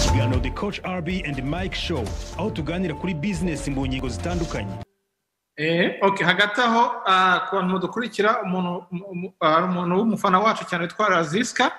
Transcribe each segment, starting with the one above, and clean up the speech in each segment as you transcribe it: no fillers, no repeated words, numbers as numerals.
ikiganiro The Coach RB and Mike Show aho tuganira kuri business mu ngingo zitandukanye. Okay, hagati aho ku bantu mudukurikira umuntu w'umufana wacu cyane witwa Raziska.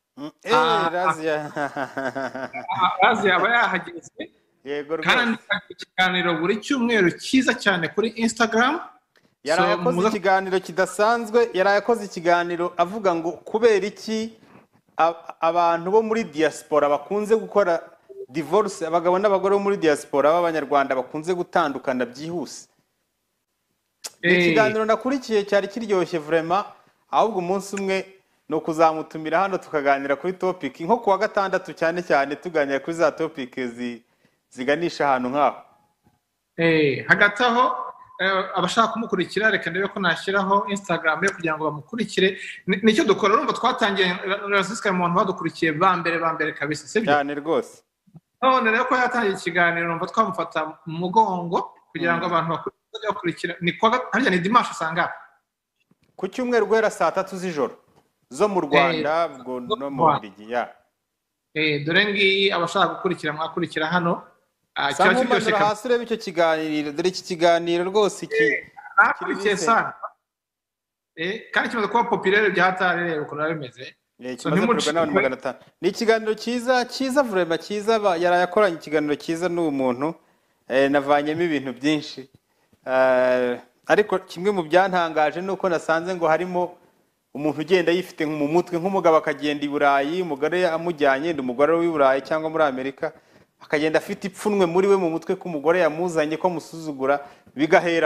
Razia aba yahageze. Yego rwose. Kandi ikiganiro buri cyumweru cyiza cyane kuri Instagram. Yarayakoze ikiganiro kidasanzwe, yarayakoze ikiganiro avuga ngo kubera iki abantu bo muri diaspora bakunze gukora divorce, abagabo n'abagore bo muri diaspora b'abanyarwanda bakunze gutandukana byihuse. Ikiganiro nakurikiye cyari kiryoshye vraiment, ahubwo umunsi umwe no kuzamutumira hano tukaganira kuri topic nko kuwa gatandatu cyane cyane tuganira kuri za topic ziganisha ahantu nk'aho. Hagati aho abashaka kumukurikira reka ndebe ko nashyiraho Instagram yo kugira ngo bamukurikire. Nicyo dukora, urumva twatangiye Raziska mu bantu badukurikiye ba mbere kabisa, sibyo? Cyane rwose. None rero ko yatangiye ikiganiro numva twamufata mu mugongo kugira ngo abantu bakurikira. Ni harya ni dimanche usanga ku cyumweru guhera saa 3 z'ijoro zo mu Rwanda ubwo no mu Bubiligi ya. Dore ngiyi abashaka gukurikira mwakurikira hano. Cyangwa umanura hasi urebe icyo kiganiro, dore iki kiganiro rwose kiri sana. Kandi kimaze kuba populaire bya hatari rero uko bimeze. Ni ikiganiro cyiza vraiment cyiza, yarayakoranye ikiganiro cyiza n'umuntu navanyemo ibintu byinshi. Ariko kimwe mu byantangaje nuko nasanze ngo harimo umuntu ugenda yifite mu mutwe nk'umugabo akagenda i Burayi, umugore amujyanye umugore w'i Burayi cyangwa muri Amerika akagenda afite ipfunwe muri we mu mutwe ko umugore yamuzanye ko musuzugura bigahera.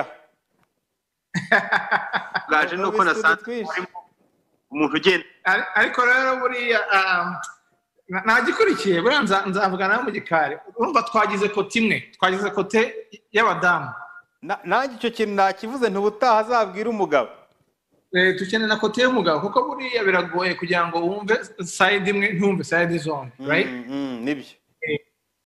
Gaje nuko nasanze umuntu ugenda ariko rero buriya nagikurikiye buriya nzavuga nawe mu gikari. Urumva twagize kote imwe, twagize kote y'abadamu. Nanjye icyo kintu nakivuze ntubutaha azabwira umugabo. Tukeneye na kote y'umugabo kuko buriya biragoye kugira ngo wumve side imwe ntumve side zone, right? Nibyo.